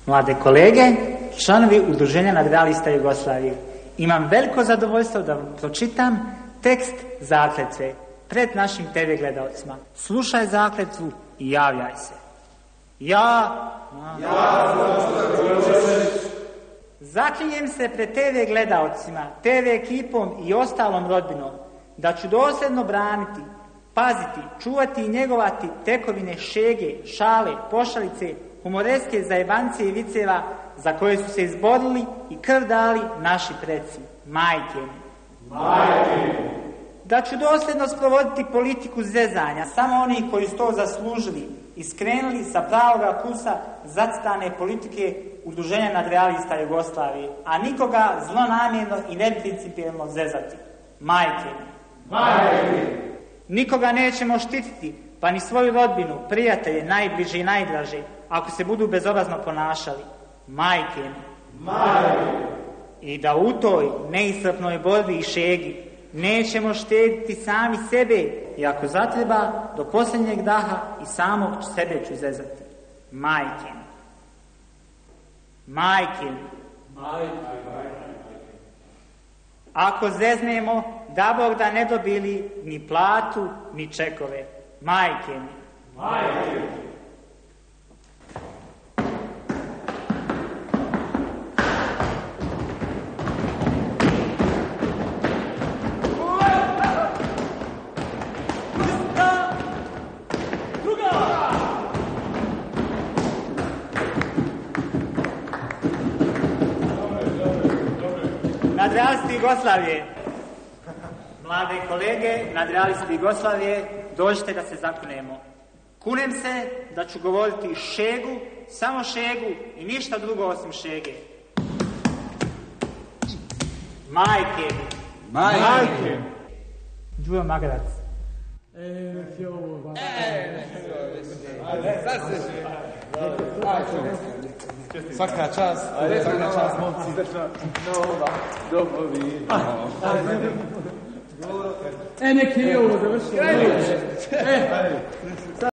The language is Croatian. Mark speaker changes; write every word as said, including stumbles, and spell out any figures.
Speaker 1: Mlade kolege, članovi Udruženja nadrealista Jugoslavije, imam veliko zadovoljstvo da vam pročitam tekst zakletve pred našim te ve gledalcima. Slušaj zakletvu i javljaj se. Ja, ja zaklinjem se pred te ve gledalcima, te ve ekipom i ostalom rodbinom da ću dosljedno braniti, paziti, čuvati i njegovati tekovine šege, šale, pošalice, humoreske zajebancije i viceva za koje su se izborili i krv dali naši preci, majke mi.
Speaker 2: Majke.
Speaker 1: Da ću dosljedno sprovoditi politiku zezanja, samo oni koji su to zaslužili i skrenuli sa pravoga kursa zacrtane politike Udruženja nadrealista Jugoslavije, a nikoga zlonamjerno i neprincipijelno zezati, majke mi.
Speaker 2: Majke.
Speaker 1: Nikoga nećemo štititi, pa ni svoju rodbinu, prijatelje, najbliže i najdraže, ako se budu bezobrazno ponašali, majke mi.
Speaker 2: Majke.
Speaker 1: I da u toj neiscrpnoj borbi i šegi nećemo štediti sami sebe i ako zatreba do posljednjeg daha i samog sebe ću zezati, majke mi. Majke mi. Ako zeznemo, da Bog da ne dobili ni platu, ni čekove. Majke mi.
Speaker 2: Majke.
Speaker 1: Nadrealisti Jugoslavije, mlade kolege, nadrealisti Jugoslavije, dođite da se zakunemo. Kunem se da ću govoriti šegu, samo šegu i ništa drugo osim šege. Majke.
Speaker 2: Majke.
Speaker 1: Đuro Magarac.
Speaker 3: E, fjovo,
Speaker 4: Svaka čast, svaka čast, momci.
Speaker 2: Nova, dobovi.
Speaker 3: E, neki je ovo završio.